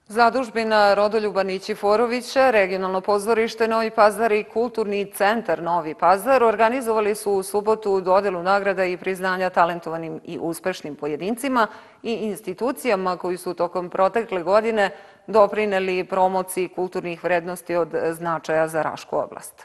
Zadužbina Rodoljuba Nićiforovića, regionalno pozorište Novi Pazar i Kulturni centar Novi Pazar organizovali su u subotu dodelu nagrada i priznanja talentovanim i uspešnim pojedincima i institucijama koji su tokom protekle godine doprineli promociji kulturnih vrednosti od značaja za Rašku oblast.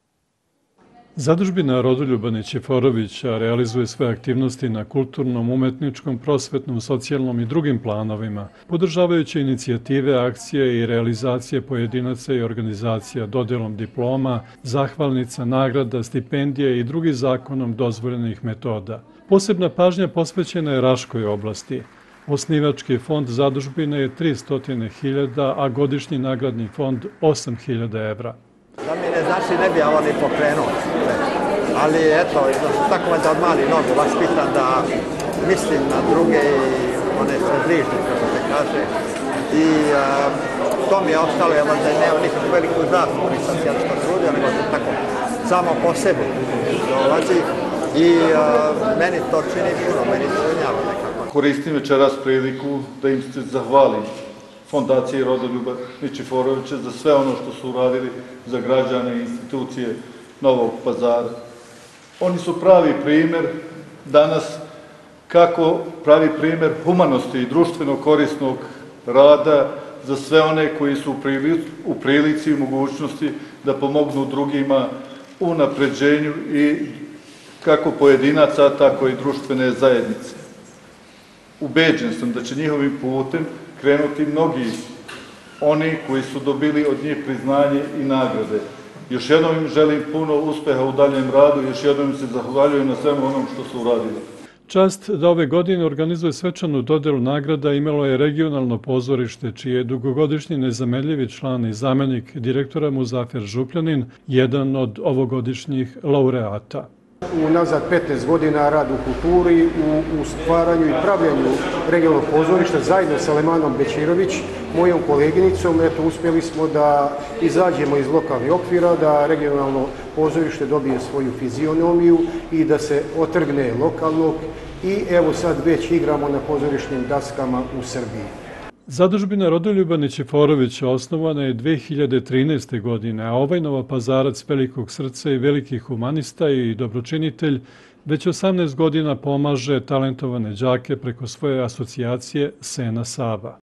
Zadužbina Rodoljuba Nićiforovića realizuje sve aktivnosti na kulturnom, umetničkom, prosvetnom, socijalnom i drugim planovima, podržavajući inicijative, akcije i realizacije pojedinaca i organizacija dodelom diploma, zahvalnica, nagrada, stipendije i drugih zakonom dozvoljenih metoda. Posebna pažnja posvećena je Raškoj oblasti. Osnivački fond zadužbine je 300.000, a godišnji nagradni fond 8.000 evra. Za mene znači ne bi ja ovo ni pokrenuo, ali eto, tako valjda od malih nogu vaspitan da mislim na druge i one sve bližnje, kako se kaže. I to mi je ostalo, ja možda nema nikakvu veliku zaslugu, nisam se ja nešto trudio, nego sam tako samo po sebi dolazi i meni to čini puno, meni ispunjava nekako. Koristim večeras priliku da im se zahvalim Fondaciji Rodoljuba Nićiforovića za sve ono što su uradili za građane i institucije Novog Pazara. Oni su pravi primer danas kako pravi primer humanosti i društveno korisnog rada za sve one koji su u prilici i mogućnosti da pomognu drugima u napređenju i kako pojedinaca, tako i društvene zajednice. Ubeđen sam da će njihovim putem krenuti mnogi oni koji su dobili od njih priznanje i nagrade. Još jednom im želim puno uspeha u daljem radu i još jednom im se zahvaljujem na svemu onom što su uradili. Čast da ove godine organizuje svečanu dodelu nagrada imalo je regionalno pozorište, čiji je dugogodišnji nezamenljivi član i zamenik direktora Muzafer Župljanin, jedan od ovogodišnjih laureata. Unazad 15 godina rad u kulturi, u stvaranju i pravljanju regionalnog pozorišta zajedno sa Lemanom Bećirović, mojom koleginicom, uspjeli smo da izađemo iz lokalnih okvira, da regionalno pozorište dobije svoju fizionomiju i da se otrgne lokalnog i evo sad već igramo na pozorišnim daskama u Srbiji. Zadužbina Rodoljuba Nićiforovića osnovana je 2013. godine, a ovaj novopazarac velikog srca i veliki humanista i dobročinitelj već 18 godina pomaže talentovane đake preko svoje asocijacije Sena Sava.